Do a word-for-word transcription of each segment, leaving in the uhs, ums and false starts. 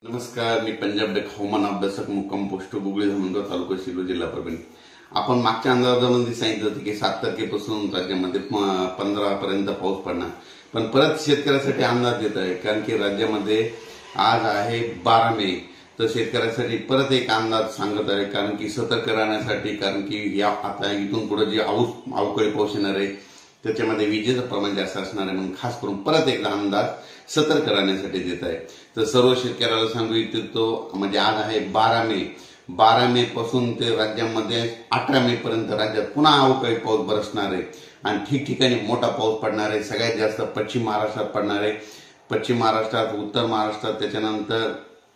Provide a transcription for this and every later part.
नमस्कार, मी पंजाब डेक हवामान अभ्यासक मुक्काम पोस्ट गुगळी धर्मगड तालुका शिरूर जिल्हा परभणी। आपण मागच्या अंदाजामध्ये सांगितलं होतं की सात तारखेपासून राज्यामध्ये पंधरा पर्यंत पाऊस पडणार, पण परत शेतकऱ्यासाठी अंदाज देत आहे कारण की राज्यामध्ये आज आहे बारा मे। तर शेतकऱ्यासाठी परत एक अंदाज सांगत आहे कारण की सतर्क राहण्यासाठी, कारण की या आता इथून पुढे जे अवकाळी पाऊस येणार आहे त्याच्यामध्ये विजेचं प्रमाण जास्त असणार आहे, म्हणून खास करून परत एकदा अंदाज सतर्क राहण्यासाठी देत आहे। तर सर्व शेतकऱ्याला सांगू इच्छितो, म्हणजे आज आहे बारा मे, बारा मे पासून ते राज्यामध्ये अठरा मे पर्यंत राज्यात पुन्हा अवकाळी पाऊस बरसणार आहे आणि ठिकठिकाणी मोठा पाऊस पडणार आहे। सगळ्यात जास्त पश्चिम महाराष्ट्रात पडणार आहे, पश्चिम महाराष्ट्रात, उत्तर महाराष्ट्रात, त्याच्यानंतर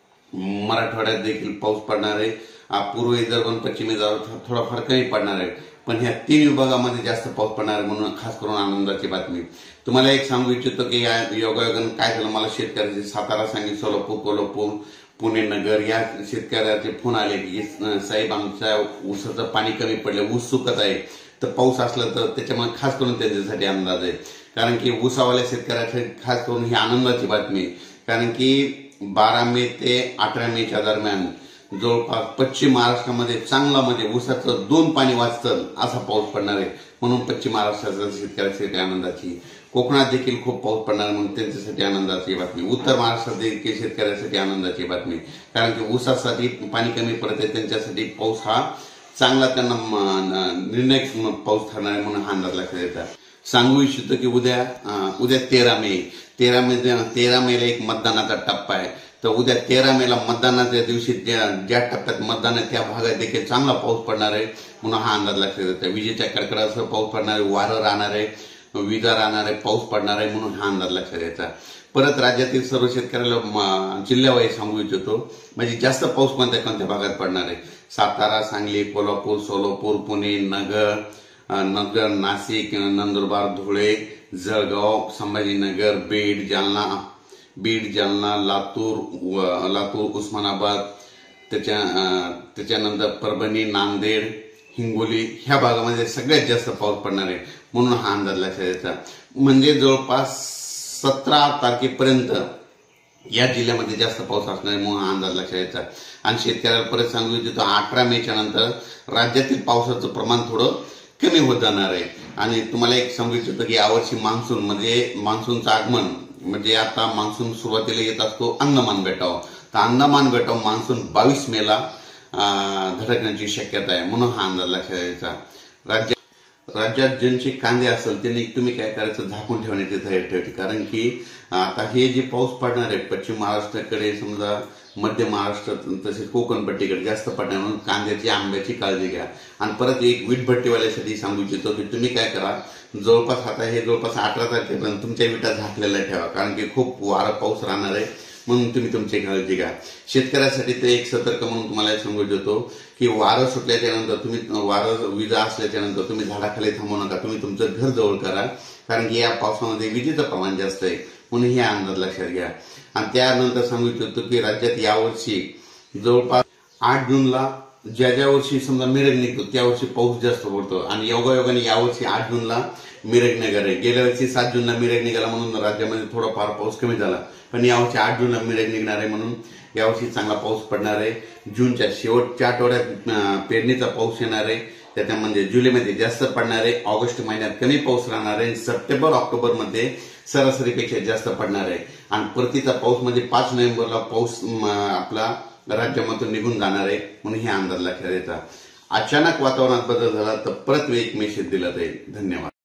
मराठवाड्यात देखील पाऊस पडणार आहे। पूर्व विदर्भ आणि पश्चिम विदर्भात थोडाफार कमी पडणार आहे, पण ह्या तीन विभागामध्ये जास्त पाऊस पडणार आहे, म्हणून खास करून आनंदाची बातमी तुम्हाला एक सांगू इच्छितो की या योगायोगाने काय झालं, मला शेतकऱ्याचे सातारा, सांगली, सोलापूर, कोल्हापूर, पुणे, नगर या शेतकऱ्याचे फोन आले की साहेब आमच्या ऊसाचं पाणी कमी पडलं, ऊस सुकत आहे, तर पाऊस असला तर त्याच्यामुळे खास करून त्यांच्यासाठी अंदाज आहे। कारण की ऊसावाल्या शेतकऱ्यासाठी खास करून ही आनंदाची बातमी, कारण की बारा मे ते अठरा मेच्या दरम्यान जवळपास पश्चिम महाराष्ट्रामध्ये चांगला, म्हणजे ऊसाचं दोन पाणी वाचतं असा पाऊस पडणार आहे, म्हणून पश्चिम महाराष्ट्राच्या शेतकऱ्यासाठी आनंदाची। कोकणात देखील खूप पाऊस पडणार, म्हणून त्यांच्यासाठी आनंदाची बातमी। उत्तर महाराष्ट्रात देखील शेतकऱ्यासाठी आनंदाची बातमी, कारण की ऊसासाठी पाणी कमी पडते, त्यांच्यासाठी पाऊस हा चांगला त्यांना निर्णायक पाऊस ठरणार आहे, म्हणून हा अंदाज लक्षात येतात। सांगू इच्छितो की उद्या उद्या तेरा मे तेरा मे तेरा मेला एक मतदानाचा टप्पा आहे, तर उद्या तेरा मेला मतदानाच्या दिवशी ज्या ज्या टप्प्यात मतदान आहे त्या भागात देखील चांगला पाऊस पडणार आहे, म्हणून हा अंदाज लक्षात येतो। विजेच्या कडकडासह पाऊस पडणार आहे, वारं राहणार आहे, विजा राहणार आहे, पाऊस पडणार आहे, म्हणून हा अंदाज लक्षात यायचा। परत राज्यातील सर्व शेतकऱ्याला जिल्ह्यावाईज सांगू इच्छितो, म्हणजे जास्त पाऊस कोणत्या कोणत्या भागात पडणार आहे। सातारा, सांगली, कोल्हापूर, सोलापूर, पुणे, नगर नगर नाशिक, नंदुरबार, धुळे, जळगाव, संभाजीनगर, बीड, जालना बीड जालना लातूर लातूर उस्मानाबाद, त्याच्या त्याच्यानंतर परभणी, नांदेड, हिंगोली ह्या भागामध्ये सगळ्यात जास्त पाऊस पडणार आहे, म्हणून हा अंदाज लक्षात यायचा। म्हणजे जवळपास सतरा तारखेपर्यंत या जिल्ह्यामध्ये जास्त पाऊस असणार आहे, म्हणून हा अंदाज लक्षात यायचा। आणि शेतकऱ्याला परत सांगू इच्छितो, अठरा मेच्या नंतर राज्यातील पावसाचं प्रमाण थोडं कमी होत जाणार आहे। आणि तुम्हाला एक सांगू इच्छितो की यावर्षी मान्सून, म्हणजे मान्सूनचं आगमन, म्हणजे आता मान्सून सुरुवातीला येत असतो अंदमान बेटावर, तर अंदमान बेटावर मान्सून बावीस मेला धडकण्याची शक्यता आहे, म्हणून हा अंदाज लक्षात यायचा। राज्य राज्यात ज्यांचे कांदे असेल त्यांनी तुम्ही काय करायचं, झाकून ठेवण्याची तयारी ठेवायची, कारण की आता हे जे पाऊस पडणार आहे पश्चिम महाराष्ट्राकडे, समजा मध्य महाराष्ट्रात, तसेच कोकण पट्टीकडे जास्त पडणार, म्हणून कांद्याची, आंब्याची काळजी घ्या। आणि परत एक वीटभट्टीवाल्यासाठी सांगू इच्छितो की तुम्ही काय करा, जवळपास आता हे जवळपास अठरा तारखेपर्यंत तुमच्या विटा झाकलेल्या ठेवा, कारण की खूप वारा पाऊस राहणार आहे, म्हणून तुम्ही तुमची काळजी घ्या। शेतकऱ्यासाठी ते एक सतर्क म्हणून तुम्हाला सांगू इच्छितो की वारं सुटल्याच्या नंतर तुम्ही, वारं विजा असल्याच्या नंतर तुम्ही झाडाखाली थांबू नका, तुम्ही तुमचं घर जवळ करा, कारण की या पावसामध्ये विजेचं प्रमाण जास्त आहे, म्हणून हे अंदाज लक्षात घ्या। आणि त्यानंतर सांगू इच्छितो की राज्यात यावर्षी जवळपास आठ जूनला ज्या ज्या वर्षी समजा मिरग निघतो त्या वर्षी पाऊस जास्त पडतो, आणि योगायोगाने यावर्षी आठ जूनला मिरग निघाला आहे। गेल्या वर्षी सात जूनला मिरग निघाला म्हणून राज्यामध्ये थोडाफार पाऊस कमी झाला, पण यावर्षी आठ जूनला मिरग निघणार आहे, म्हणून यावर्षी चांगला पाऊस पडणार आहे। जूनच्या शेवटच्या आठवड्यात पेरणीचा पाऊस येणार आहे, त्याच्यामध्ये जुलैमध्ये जास्त पडणार आहे, ऑगस्ट महिन्यात कमी पाऊस राहणार आहे, सप्टेंबर ऑक्टोबर मध्ये सरासरीपेक्षा जास्त पडणार आहे। आणि परतीचा पाऊस म्हणजे पाच नोव्हेंबरला पाऊस आपला राज्यामधून निघून जाणार आहे, म्हणून हे अंदाज लक्षात येतात। अचानक वातावरणात बदल झाला तर परत एक मेसेज दिला जाईल। धन्यवाद।